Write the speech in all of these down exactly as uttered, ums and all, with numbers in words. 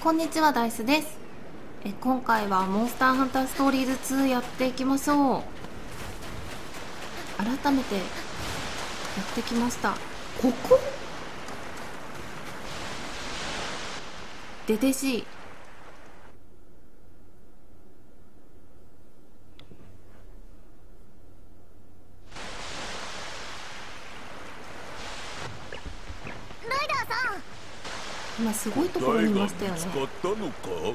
こんにちは、ダイスです。え今回はモンスターハンターストーリーズツーやっていきましょう。改めてやってきました。ここデデジー今すごいところにいましたよね。 答えが見つかったのか？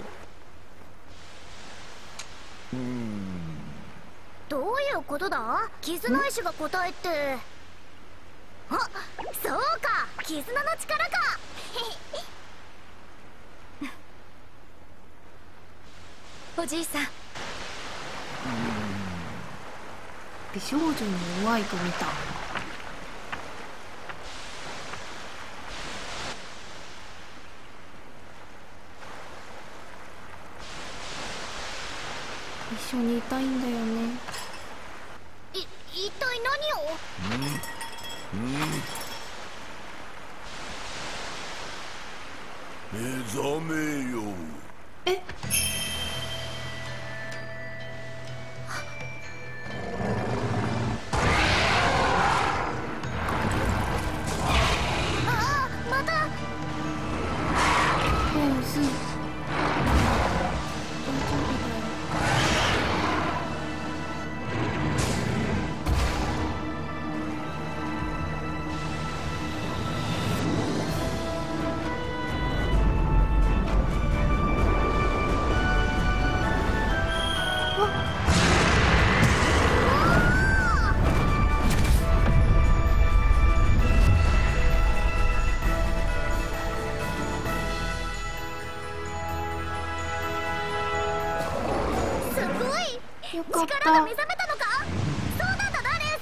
うーんどういうことだ？絆石が答えって。あ、そうか、絆の力か。おじいさん、 美少女に弱いと見た。一緒にいたいんだよね。 い、一体何を？ 目覚めよ。 えああ、また。 ポーズ大丈夫だよ。よかった。 力が目覚めたのか？そうなんだな、レー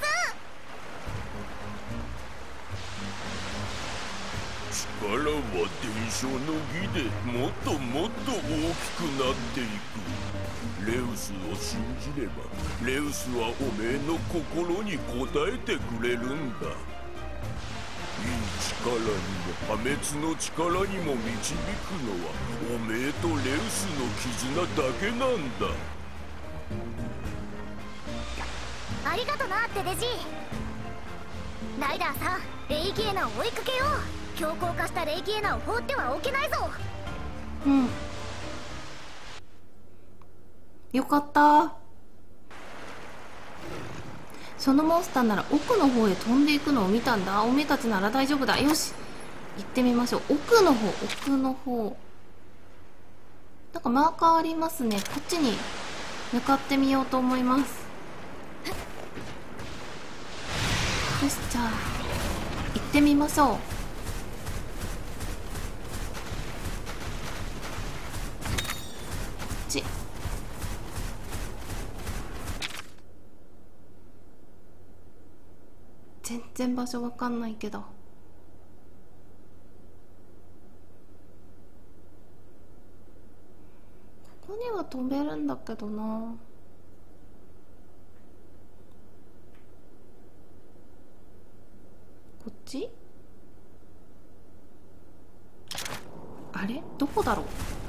ス。力は伝承の儀でもっともっと大きくなっていく。レウスを信じればレウスはおめえの心に応えてくれるんだ。いい力にも破滅の力にも導くのはおめえとレウスの絆だけなんだ。 ありがとな、テデジ。ライダーさん、レイギエナを追いかけよう。強硬化したレイギエナを放ってはおけないぞ。 うん、よかった。そのモンスターなら奥の方へ飛んでいくのを見たんだ。おめえたちなら大丈夫だ。よし、行ってみましょう。奥の方、奥の方なんかマーカーありますね。こっちに向かってみようと思います。よし、じゃあ行ってみましょう。こっち。全然場所わかんないけど、ここには飛べるんだけどな。こっち？あれ？どこだろう？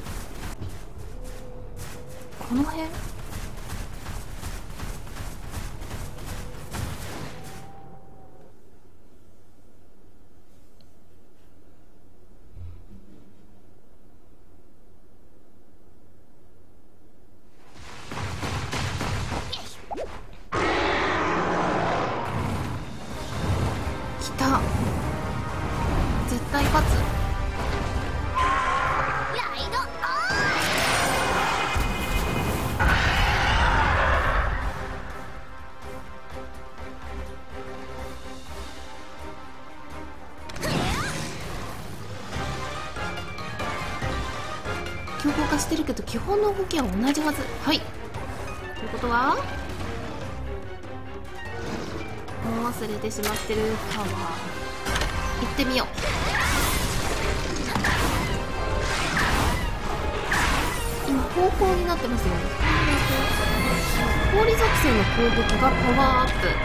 この辺？来た。絶対勝つ。 ライドオン。 強硬化してるけど基本の動きは同じはず。はい、ということはもう忘れてしまってるパワー。行ってみよう。今方向になってますよね。氷属性の攻撃がパワーアップ。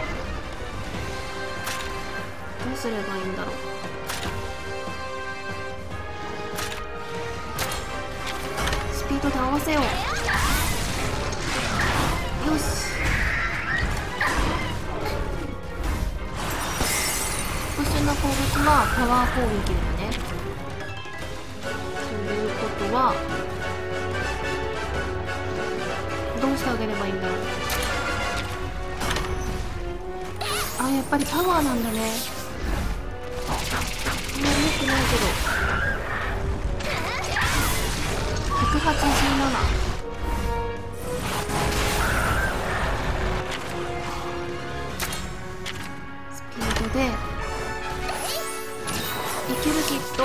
どうすればいいんだろう。 トで合わせよう。よし、特殊な攻撃はパワー攻撃だよね。ということはどうしてあげればいいんだろう。あ、やっぱりパワーなんだね。あんまり良くないけどひゃくはちじゅうなな。スピードでいけるきっと。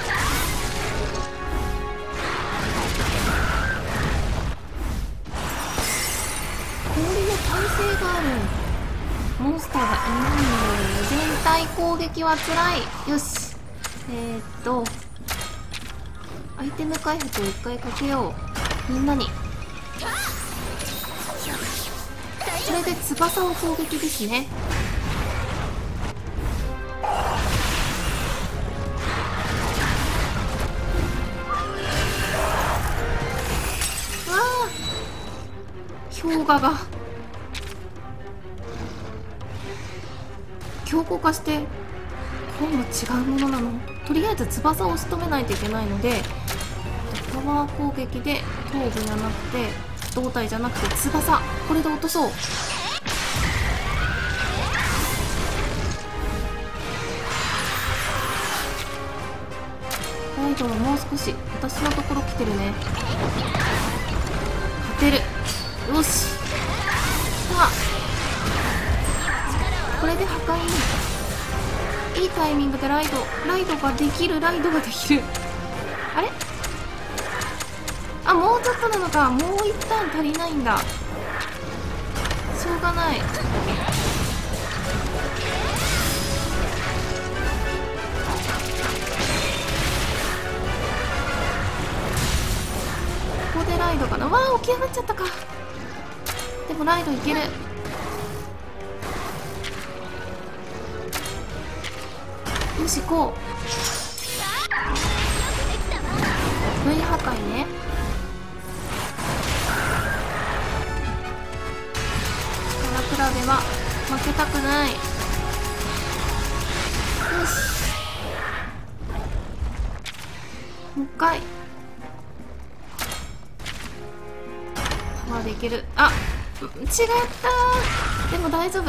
氷の耐性があるモンスターがいないので全体攻撃はつらい。よし、えー、っとアイテム回復をいっかいかけよう。みんなに。それで翼を攻撃ですね。わあ、氷河が強固化してこうも違うものなの。とりあえず翼を仕留めないといけないので、パワー攻撃で頭部じゃなくて胴体じゃなくて翼、これで落とそう。ライドはもう少し私のところ来てるね。勝てる。よし、来た。これで破壊にいいタイミングでライドライドができる。ライドができる。あれ、あ、もうちょっとなのか。もう一旦足りないんだ。しょうがない。ここでライドかな。わあ、起き上がっちゃったか。でもライドいける。よし、こう V 破壊ね。力比べは負けたくない。よし、もう一回パワーでいける。あ、違った。でも大丈夫。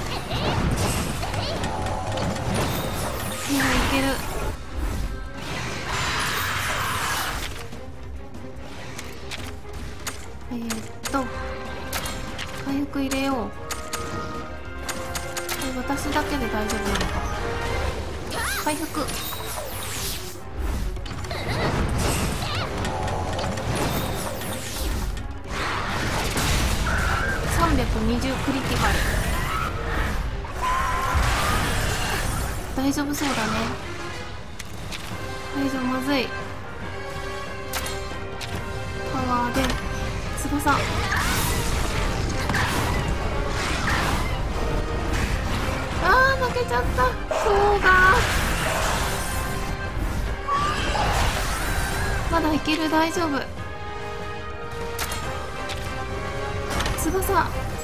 いや、いける。えー、っと回復入れよう。これ私だけで大丈夫なのか。回復。さんびゃくにじゅうクリティカル。大丈夫そうだね。大丈夫、まずい。パワーで翼。あー、負けちゃった。そうがまだいける。大丈夫。翼。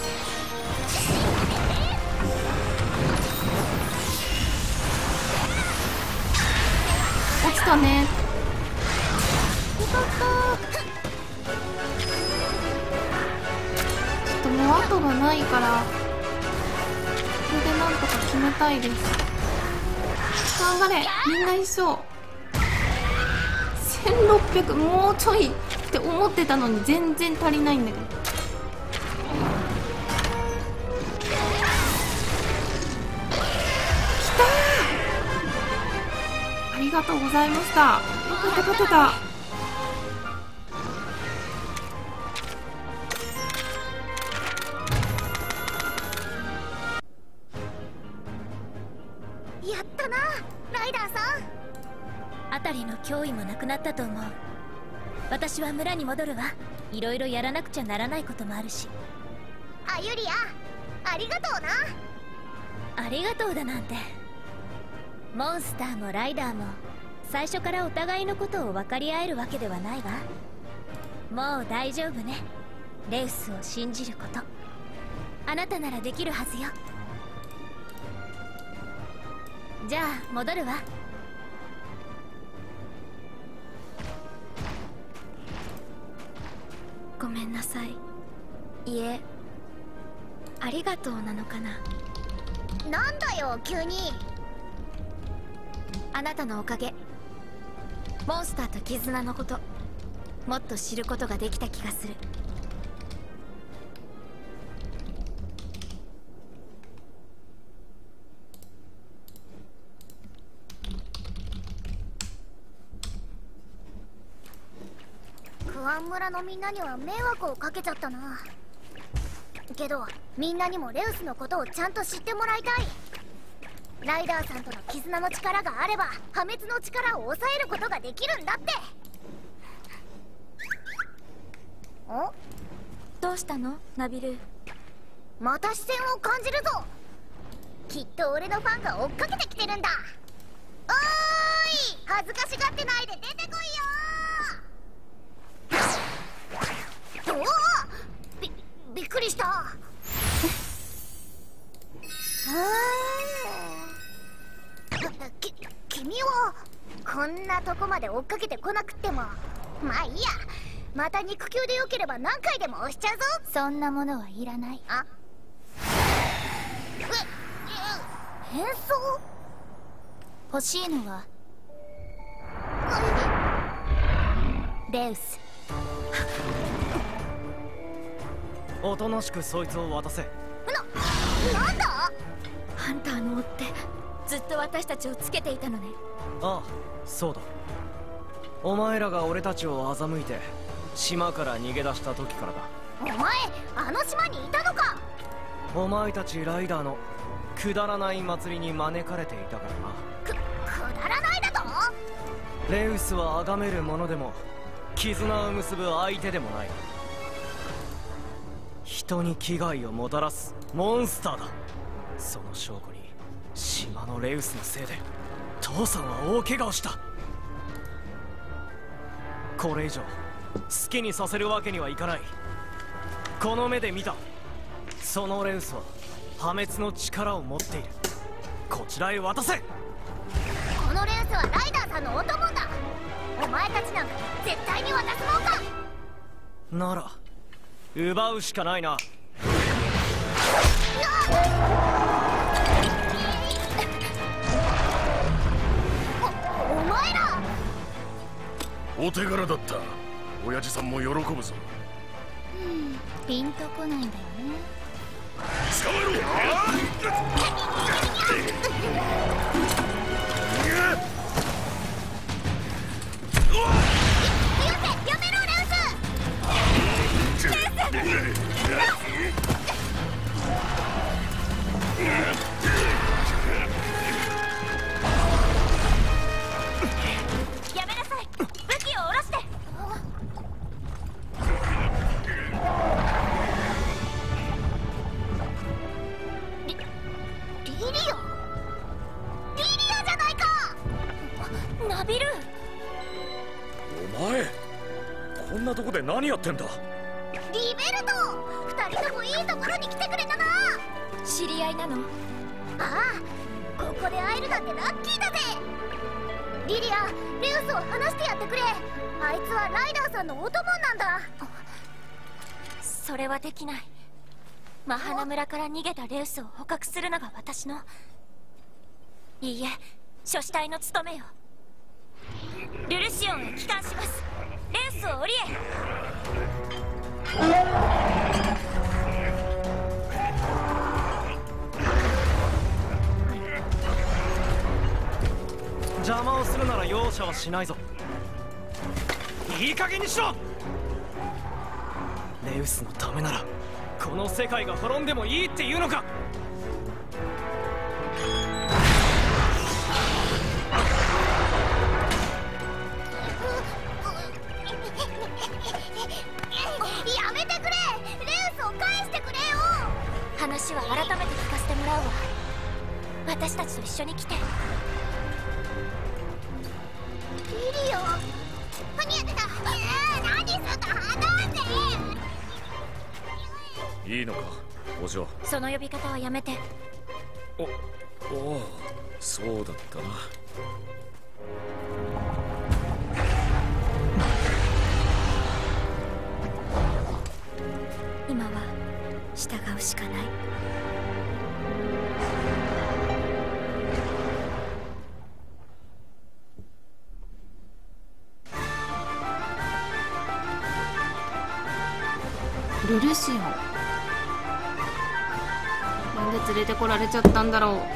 落ちたね。よかった。ちょっともう後がないからこれでなんとか決めたいです。頑張れ、みんな一緒。せんろっぴゃく、もうちょいって思ってたのに全然足りないんだけど。ありがとうございました。よかった、勝てた。 やったな、ライダーさん。 あたりの脅威もなくなったと思う。私は村に戻るわ。いろいろやらなくちゃならないこともあるし。 あゆりや、ありがとうな。 ありがとうだなんて。モンスターもライダーも最初からお互いのことを分かり合えるわけではないわ。 もう大丈夫ね。レウスを信じること、あなたならできるはずよ。じゃあ戻るわ。 ごめんなさい。いえ、ありがとうなのかな。 なんだよ急に。 あなたのおかげ、モンスターと絆のこともっと知ることができた気がする。 クアン村のみんなには迷惑をかけちゃったな。けどみんなにもレウスのことをちゃんと知ってもらいたい。ライダーさんとの絆の力があれば破滅の力を抑えることができるんだって。お？ どうしたのナビル。 また視線を感じるぞ。きっと俺のファンが追っかけてきてるんだ。おーい、恥ずかしがってないで出てこいよ。おお、びびっくりした。き君はこんなとこまで追っかけてこなくってもまあいいや。また肉球でよければ何回でも押しちゃうぞ。 そんなものはいらない。 あええ変装欲しいのはレウス。 おとなしくそいつを渡せ。 な、なんだ。 ハンターの追ってずっと私たちをつけていたのね。 ああ、そうだ。お前らが俺たちを欺いて島から逃げ出した時からだ。 お前あの島にいたのか。 お前たちライダーのくだらない祭りに招かれていたからな。 く、くだらないだと。 レウスは崇める者でも絆を結ぶ相手でもない。人に危害をもたらすモンスターだ。その証拠に島のレウスのせいで父さんは大怪我をした。これ以上好きにさせるわけにはいかない。この目で見た。そのレウスは破滅の力を持っている。こちらへ渡せ。 このレウスはライダーさんのお供だ。お前たちなんか絶対に渡すもんか。 なら奪うしかないな。 お、お前らお手柄だった。親父さんも喜ぶぞ。 ピンとこないんだよね。 捕まえろ。 やめろレウス。 やめなさい。武器を下ろして。 リリリアリリアじゃないか。 ナビル。 お前こんなとこで何やってんだ。 リベルト、二人ともいいところに来てくれたな。 知り合いなの？ ああ、ここで会えるなんてラッキーだぜ。リリア、レウスを離してやってくれ。あいつはライダーさんのお供なんだ。 それはできない。マハナ村から逃げたレウスを捕獲するのが私の、いいえ、諸子隊の務めよ。ルルシオンへ帰還します。レウスを降りえ。 邪魔をするなら容赦はしないぞ。いい加減にしろ。レウスのためならこの世界が滅んでもいいっていうのか。 やめてくれ。レウスを返してくれよ。 話は改めて聞かせてもらうわ。私たちと一緒に来て。 リリア、何やってた。何すんだ。 いいのかお嬢。 その呼び方はやめて。 おおお、そうだったな。 今は従うしかない。 ルルシオン、なんで連れてこられちゃったんだろう。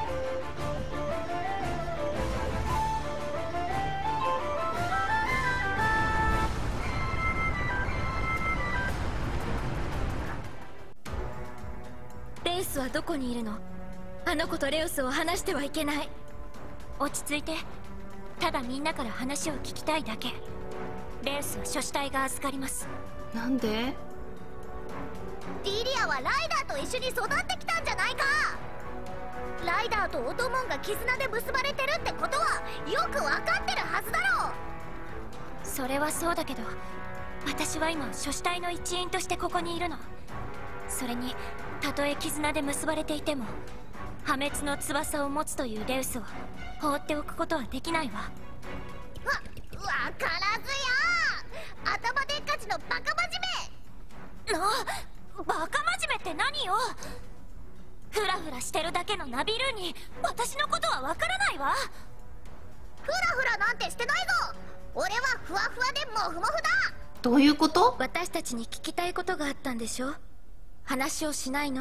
レイスはどこにいるの？あの子とレウスを話してはいけない。 落ち着いて。ただみんなから話を聞きたいだけ。レウスは諸子隊が預かります。 なんで？ ディリアはライダーと一緒に育ってきたんじゃないか。ライダーとオトモンが絆で結ばれてるってことはよく分かってるはずだろう。 それはそうだけど、私は今諸子隊の一員としてここにいるの。それにたとえ絆で結ばれていても破滅の翼を持つというレウスを放っておくことはできないわ。 わ、わからずや。頭でっかちのバカ真面目。 な、バカ真面目って何よ。フラフラしてるだけのナビルーに私のことはわからないわ。 フラフラなんてしてないぞ。俺はふわふわでモフモフだ。 どういうこと？ 私たちに聞きたいことがあったんでしょ？話をしないの？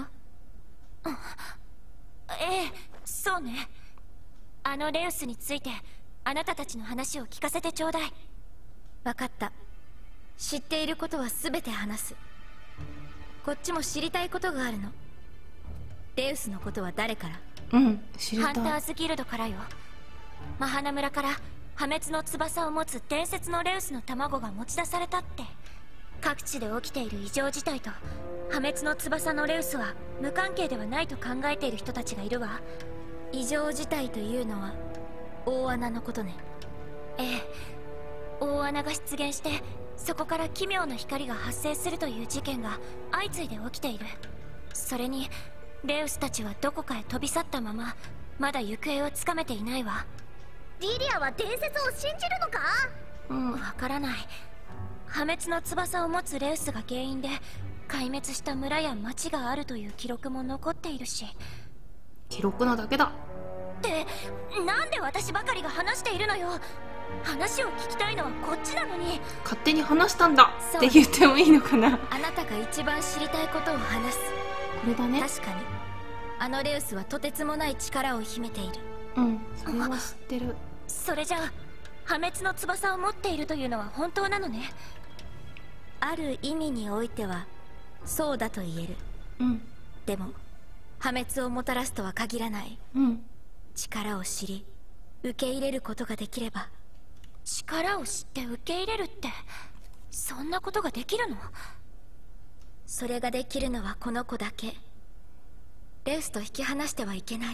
ええ、そうね。あのレウスについてあなたたちの話を聞かせてちょうだい。 分かった。知っていることは全て話す。こっちも知りたいことがあるの。レウスのことは誰から？ うん、知りたい。 ハンターズギルドからよ。マハナ村から破滅の翼を持つ伝説のレウスの卵が持ち出されたって。各地で起きている異常事態と破滅の翼のレウスは無関係ではないと考えている人たちがいるわ。 異常事態というのは大穴のことね。 ええ、大穴が出現してそこから奇妙な光が発生するという事件が相次いで起きている。それにレウスたちはどこかへ飛び去ったまままだ行方をつかめていないわ。 ディリアは伝説を信じるのか？ うん、 わからない。破滅の翼を持つレウスが原因で壊滅した村や町があるという記録も残っているし。 記録なだけだ。 ってなんで私ばかりが話しているのよ。話を聞きたいのはこっちなのに。 勝手に話したんだそうって言ってもいいのかな。 あなたが一番知りたいことを話す。 これだね。 確かにあのレウスはとてつもない力を秘めている。 うん、それは知ってる。 それじゃあ破滅の翼を持っているというのは本当なのね。 ある意味においてはそうだと言える。 うん、 でも破滅をもたらすとは限らない。 うん、 力を知り受け入れることができれば。 力を知って受け入れるってそんなことができるの？ それができるのはこの子だけ。レウスと引き離してはいけない。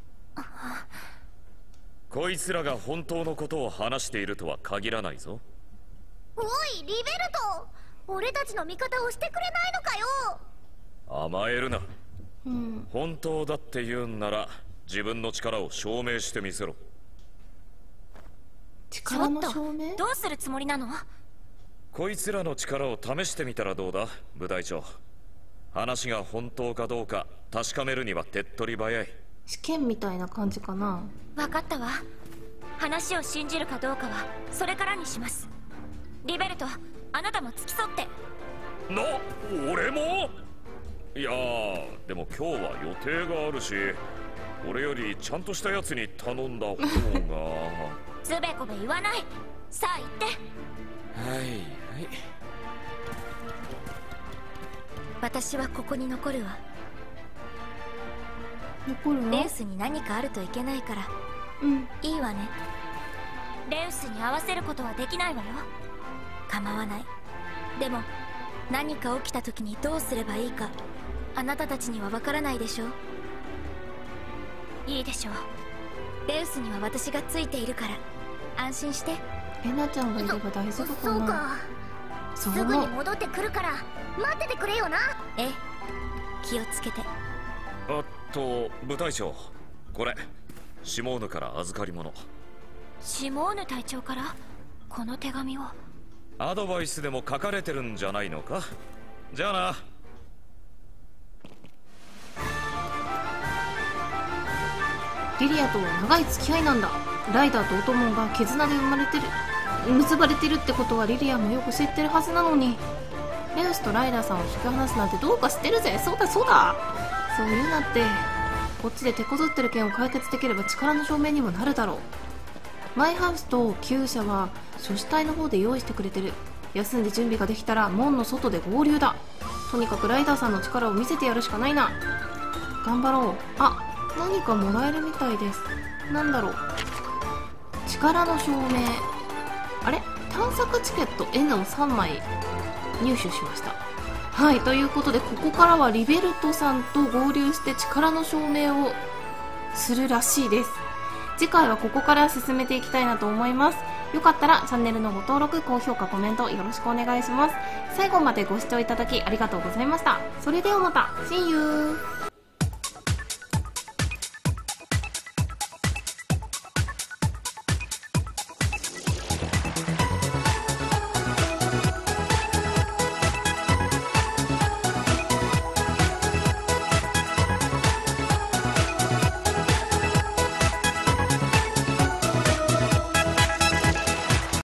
こいつらが本当のことを話しているとは限らないぞ。 おいリベルト、俺たちの味方をしてくれないのかよ。 甘えるな。 うん、 本当だって言うんなら自分の力を証明してみせろ。 力の証明？ どうするつもりなの？ こいつらの力を試してみたらどうだ、部隊長。話が本当かどうか確かめるには手っ取り早い。 試験みたいな感じかな。 分かったわ。話を信じるかどうかはそれからにします。リベルト、あなたも付き添って。 な、俺も？いやー、でも今日は予定があるし、俺よりちゃんとしたやつに頼んだ方がつべこべ言わない。さあ行って。 はいはい。 私はここに残るわ。 残るの？ レウスに何かあるといけないから。 うん、 いいわね。 レウスに合わせることはできないわよ。 構わない。でも何か起きた時にどうすればいいかあなたたちにはわからないでしょ。 いいでしょう。 レウスには私がついているから安心して。 エナちゃんがいれば大丈夫かな。 そうか。 そうすぐに戻ってくるから待っててくれよな。 ええ、気をつけて。 あっと部隊長、これシモーヌから預かり物。 シモーヌ隊長からこの手紙を。 アドバイスでも書かれてるんじゃないのか。じゃあな。 リリアとは長い付き合いなんだ。ライダーとオトモンが絆で生まれてる結ばれてるってことはリリアもよく知ってるはずなのに、レウスとライダーさんを引き離すなんてどうか知ってるぜ。そうだそうだ、そう言うなって。こっちで手こずってる件を解決できれば力の証明にもなるだろう。マイハウスと厩舎は書士隊の方で用意してくれてる。休んで準備ができたら門の外で合流だ。とにかくライダーさんの力を見せてやるしかないな。頑張ろう。あ、何かもらえるみたいです。なんだろう。力の証明。あれ、探索チケット エヌ をさんまい入手しました。はい、ということでここからはリベルトさんと合流して力の証明をするらしいです。次回はここから進めていきたいなと思います。よかったらチャンネルのご登録、高評価、コメントよろしくお願いします。最後までご視聴いただきありがとうございました。それではまた。See you!